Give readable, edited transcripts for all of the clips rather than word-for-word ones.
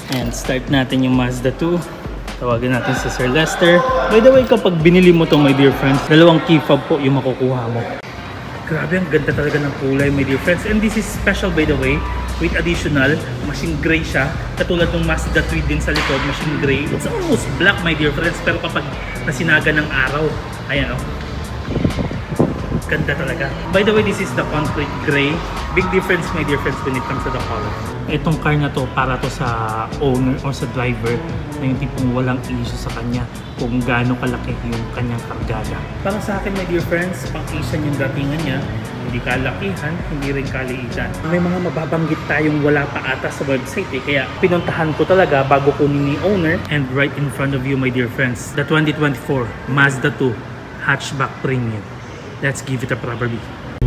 And start natin yung Mazda 2. Tawagan natin si Sir Lester. By the way, kapag binili mo to my dear friends, dalawang key fob po yung makukuha mo. Grabe, ang ganda talaga ng kulay my dear friends. And this is special by the way, with additional, machine gray siya. Katulad ng Mazda 3 din sa likod, machine gray. It's almost black my dear friends, pero kapag nasinaga ng araw, ayan o. Ganda talaga. By the way, this is the concrete gray. Big difference my dear friends when it comes to the color. Itong car na to para to sa owner or sa driver na yung tipong walang issue sa kanya kung gaano kalaki yung kanyang kargada. Para sa akin my dear friends, pang-Asian yung datingan niya. Hindi kalakihan, hindi rin kaliitan. May mga mababanggit tayong wala pa ata sa website kaya pinuntahan ko talaga bago kunin ni owner. And right in front of you my dear friends, the 2024 Mazda 2 Hatchback Premium. Let's give it a proper beat.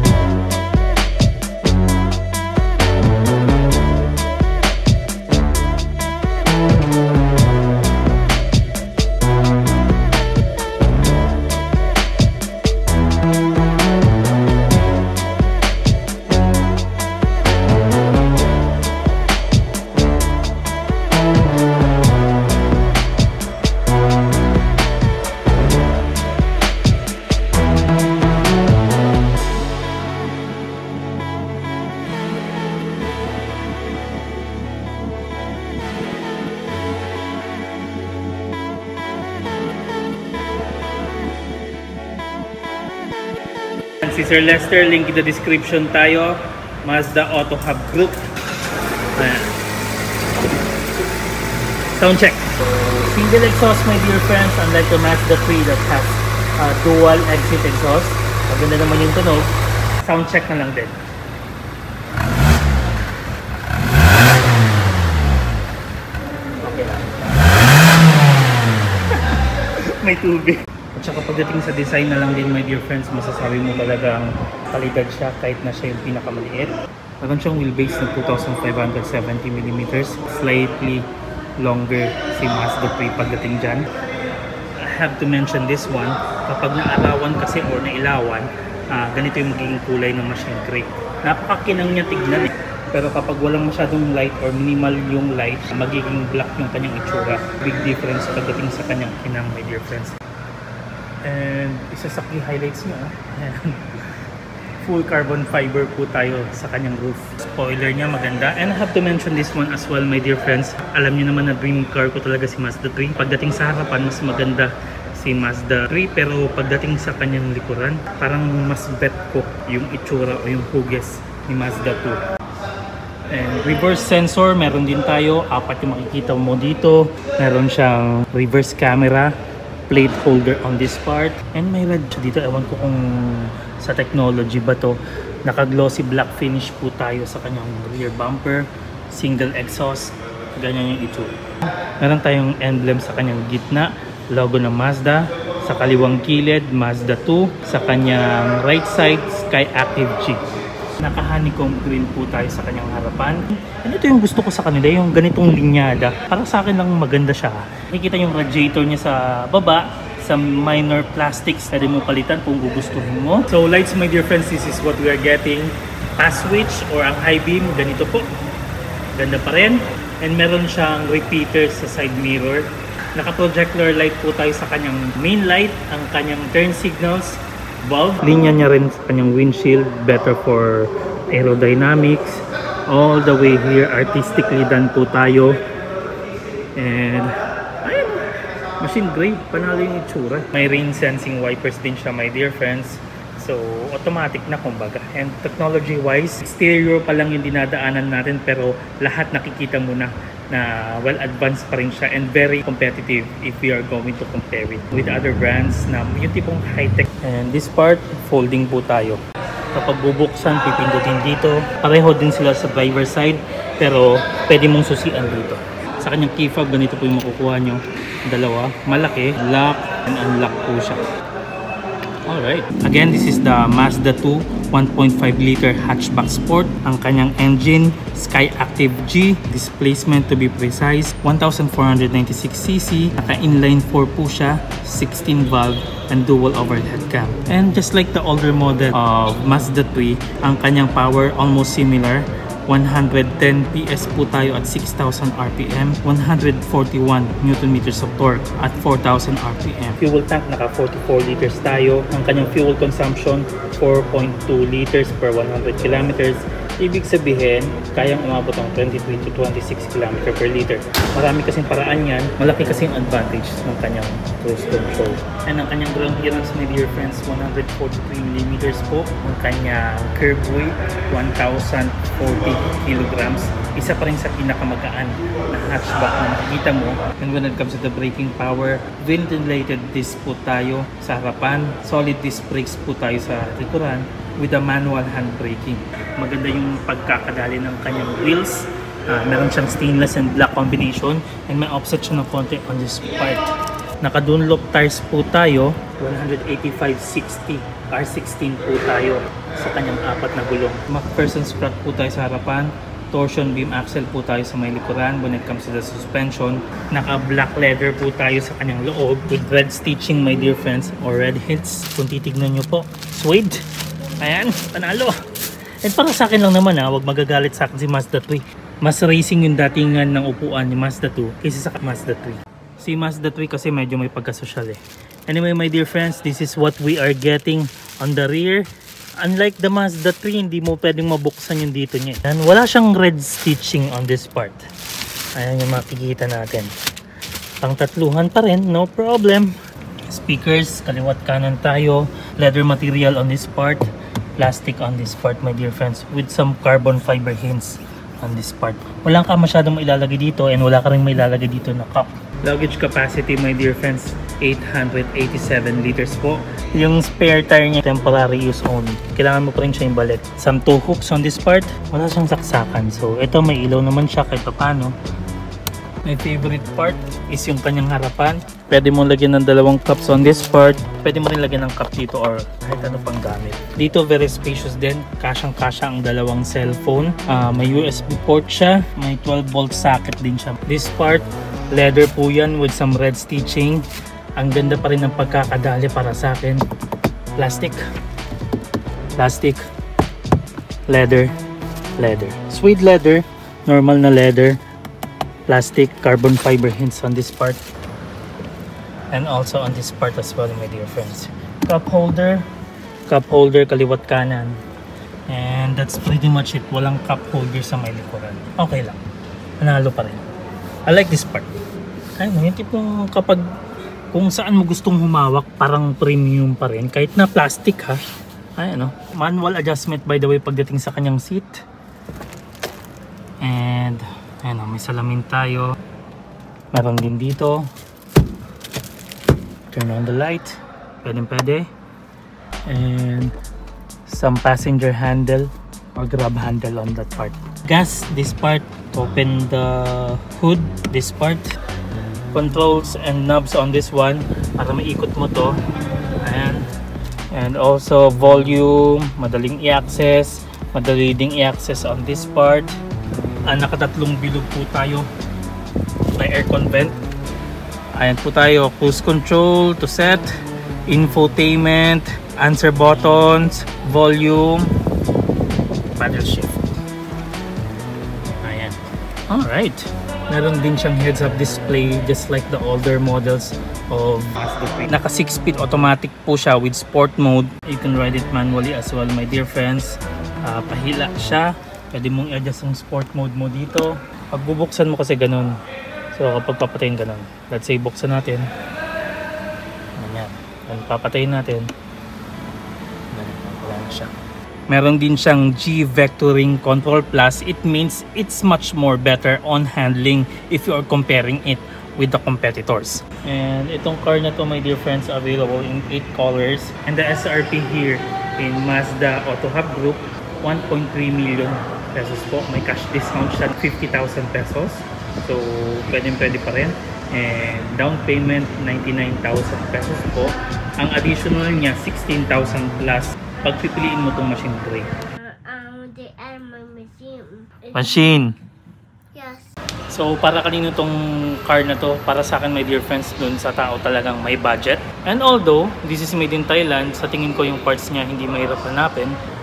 Si Sir Lester, link in the description tayo. Mazda Auto Hub Group. Ayan. Sound check. Single exhaust my dear friends, unlike the Mazda 3 that has dual exit exhaust. Maganda naman yung tunog. Sound check na lang din. Okay lang. May tubig. At saka pagdating sa design na lang din my dear friends, masasabi mo talagang kalidad siya kahit na siya yung pinakamaliit. Meron siyang wheelbase na 2,570mm, slightly longer si Mazda 3 pagdating dyan. I have to mention this one, kapag naarawan kasi or nailawan, ganito yung magiging kulay ng machine gray. Napakakinang niya tignan eh. Pero kapag walang masyadong light or minimal yung light, magiging black yung kanyang itsura. Big difference pagdating sa kanyang kinang my dear friends. And isa sa key highlights niya, full carbon fiber po tayo sa kanyang roof. Spoiler niya maganda. And I have to mention this one as well my dear friends. Alam niyo naman na dream car ko talaga si Mazda 3. Pagdating sa harapan, mas maganda si Mazda 3. Pero pagdating sa kanyang likuran, parang mas bet ko yung itsura o yung hugis ni Mazda 2. And reverse sensor, meron din tayo. 4 yung makikita mo dito. Meron siyang reverse camera, plate holder on this part, and may red dito. Ewan ko kung sa technology ba to. Naka-glossy black finish po tayo sa kanyang rear bumper, single exhaust, ganyan yung itsura. Meron tayong emblem sa kanyang gitna, logo ng Mazda. Sa kaliwang kilid, Mazda 2. Sa kanyang right side, Sky Active G. Naka-honeycomb green po tayo sa kanyang harapan. And ito yung gusto ko sa kanila, yung ganitong linyada. Para sa akin lang maganda siya. Nakikita yung radiator niya sa baba, sa minor plastics. Pwede mo palitan kung gugustuhin mo. So lights my dear friends, this is what we are getting. Pass switch or ang high beam, ganito po. Ganda pa rin. And meron siyang repeater sa side mirror. Naka-projector light po tayo sa kanyang main light, ang kanyang turn signals, bulb. Linya niya rin sa kanyang windshield, better for aerodynamics. All the way here, artistically done po tayo. And ayun, machine gray, panalo yung itsura. May rain sensing wipers din siya my dear friends. So automatic na kumbaga. And technology wise, exterior pa lang yung dinadaanan natin, pero lahat nakikita mo na well advanced pa rin siya and very competitive if we are going to compare it with other brands na yung tipong high-tech. And this part, folding po tayo. Kapag bubuksan, pipindutin dito. Pareho din sila sa driver side, pero pwede mong susian dito. Sa kanyang key fob, ganito po yung makukuha nyo. Dalawa, malaki, lock and unlock po siya. Alright. Again, this is the Mazda 2 1.5 liter hatchback sport. Ang kanyang engine, Sky Active G. Displacement to be precise, 1,496cc. Naka-inline 4 po siya, 16 valve and dual overhead cam. And just like the older model of Mazda 3, ang kanyang power almost similar. 110 PS po tayo at 6,000 RPM, 141 Newton meters of torque at 4,000 RPM. Fuel tank, naka 44 liters tayo. Ang kanyang fuel consumption, 4.2 liters per 100 kilometers. Ibig sabihin, kayang umabot ng 23 to 26 km per liter. Marami kasing paraan yan. Malaki kasing advantage ng kanyang cruise control. And ang kanyang ground clearance, my dear friends, 143mm po. Ang kanyang curb weight, 1,040 kilograms. Isa pa rin sa pinakamagaan na hatchback na nakikita mo. And when it comes to the braking power, ventilated disc po tayo sa harapan. Solid disc brakes po tayo sa likuran with a manual hand braking. Maganda yung pagkakadali ng kanyang wheels. Meron siyang stainless and black combination and may offset siya ng konti on this part. Naka-Dunlop tires po tayo, 185/60 R16 po tayo sa kanyang apat na gulong. MacPherson strut po tayo sa harapan, torsion beam axle po tayo sa may likuran. When it comes to the suspension, naka-black leather po tayo sa kanyang loob with red stitching, my dear friends, or red hits kung titignan nyo po. Suede! Ayan, panalo! And para sa akin lang naman huwag magagalit sa akin si Mazda 3. Mas racing yung datingan ng upuan ni Mazda 2 kaysa sa Mazda 3. Si Mazda 3 kasi medyo may pagkasosyal Anyway, my dear friends, this is what we are getting on the rear. Unlike the Mazda 3, hindi mo pwedeng mabuksan yung dito niya. And wala siyang red stitching on this part. Ayan yung makikita natin. Pang tatluhan pa rin, no problem. Speakers, kaliwat kanan tayo. Leather material on this part. Plastic on this part, my dear friends, with some carbon fiber hints on this part. Wala ka masyadong mailalagay dito and wala ka rin mailalagay dito na cup. Luggage capacity, my dear friends, 887 liters po. Yung spare tire niya, temporary use only. Kailangan mo pa rin siya yung balit. Some tow hooks on this part, wala siyang saksakan. So ito, may ilaw naman siya kahit paano. My favorite part is yung kanyang harapan. Pwede mo lagyan ng dalawang cups on this part. Pwede mo rin lagyan ng cup dito or kahit ano pang gamit. Dito very spacious din. Kasyang-kasya ang dalawang cellphone. May USB port siya. May 12 volt socket din siya. This part, leather po yan with some red stitching. Ang ganda pa rin ng pagkakadali para sa akin. Plastic. Plastic. Leather. Leather. Suede leather. Normal na leather. Plastic, carbon fiber hints on this part and also on this part as well, my dear friends. Cup holder kaliwat kanan, and that's pretty much it. Walang cup holder sa may likuran. Okay lang, panalo pa rin. I like this part. Ayun, yung tipong kapag kung saan mo gustong humawak, parang premium pa rin kahit na plastic Ayun, manual adjustment by the way pagdating sa kanyang seat. And ayan, may salamin tayo. Meron din dito. Turn on the light. Pwede. And some passenger handle or grab handle on that part. Gas, this part. Open the hood, this part. Controls and knobs on this one para maikot mo to. Ayan. And also volume, madaling i-access. Madali ding i-access on this part. Nakatatlong bilog po tayo. May aircon vent. Ayan po tayo. Cruise control to set. Infotainment. Answer buttons. Volume. Paddle shift. Ayan. Alright. Meron din siyang heads-up display just like the older models of Mazda 3. Naka 6-speed automatic po siya with sport mode. You can ride it manually as well, my dear friends. Pahila siya. Pwede mong i-adjust yung sport mode mo dito. Pag bubuksan mo kasi ganun. So kapag papatayin ganun. Let's say buksan natin. Ganyan. Then papatayin natin. Wala na siya. Meron din siyang G-Vectoring Control Plus. It means it's much more better on handling if you are comparing it with the competitors. And itong car na to, my dear friends, available in 8 colors. And the SRP here in Mazda Auto Hub Group, 1.3 million pesos po. May cash discount siya, 50,000 pesos. So, pwede pa rin. And down payment, 99,000 pesos po. Ang additional niya, 16,000 plus. Pagpipiliin mo itong machine gray. They are my machine. Machine! Yes. So, para kanino itong car na to? Para sa akin, my dear friends, dun sa tao talagang may budget. And although, this is made in Thailand, sa tingin ko yung parts niya hindi mahirap hanapin.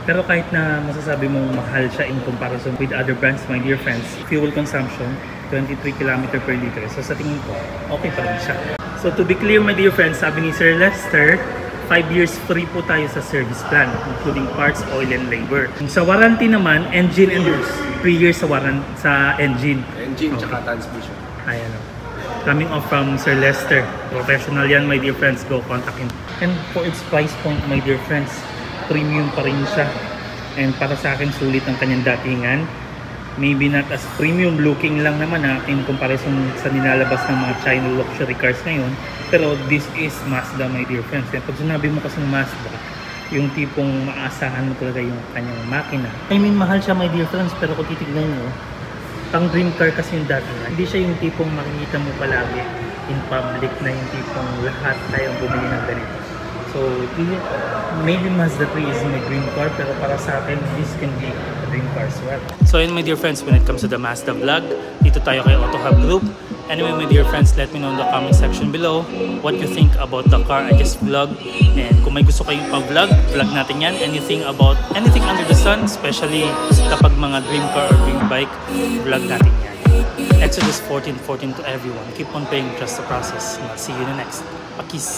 Pero kahit na masasabi mong mahal siya in comparison with other brands, my dear friends, fuel consumption, 23 km per liter. So sa tingin ko, okay pa rin siya. So to be clear, my dear friends, sabi ni Sir Lester, 5 years free po tayo sa service plan, including parts, oil, and labor. Sa warranty naman, engine and 3 years sa engine. Engine tsaka transmission. Ayan o. Coming off from Sir Lester. Professional yan, my dear friends. Go contact him. And for its price point, my dear friends, premium pa rin siya. And para sa akin, sulit ang kanyang datingan. Maybe not as premium looking lang naman in comparison sa nilalabas ng mga China luxury cars ngayon. Pero this is Mazda, my dear friends. And pag sinabi mo kasing Mazda, yung tipong maasahan mo talaga yung kanyang makina. I mean, mahal siya, my dear friends. Pero kung titignan mo, pang dream car kasi yung dati na. Hindi siya yung tipong makikita mo palagi in public na yung tipong lahat tayong bumili ng ganito. So, maybe Mazda 3 is my dream car, pero para sa akin, this can be a dream car as well. So yun, my dear friends, when it comes to the Mazda vlog, dito tayo kay Auto Hub Group. Anyway, my dear friends, let me know in the comment section below what you think about the car I just vlogged. And kung may gusto kayong pag-vlog, vlog natin yan. Anything under the sun, especially kapag mga dream car or dream bike, vlog natin yan. Exodus 14:14 to everyone. Keep on paying, trust the process. And I'll see you in the next. Pakis!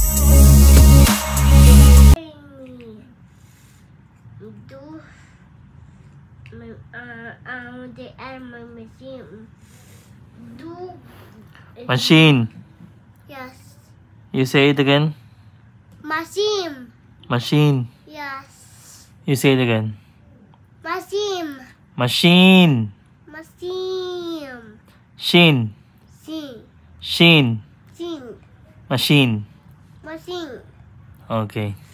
They are my machine. Machine. Yes. You say it again. Machine. Machine. Yes. You say it again. Machine. Machine. Machine. Shin. Sing. Shin. Sing. Machine. Machine. Okay.